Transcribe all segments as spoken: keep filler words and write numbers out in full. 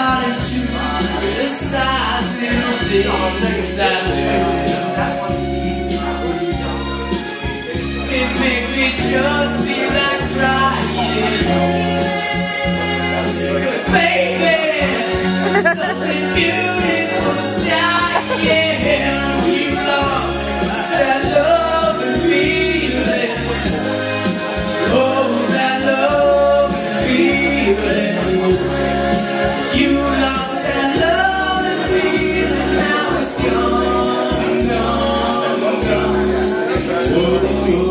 started to criticize little things I do. It makes me just feel like crying. Cause baby, something beautiful's dying. We lost that love and feeling. Oh, that love and feeling. You lost that love and feeling. Now it's gone, gone, gone. Whoa.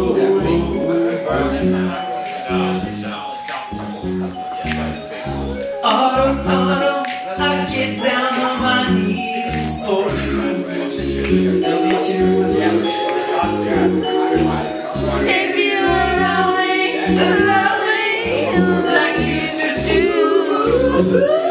Autumn, autumn, I get down on my knees for you. Love you too. If you were only loving like you used to do.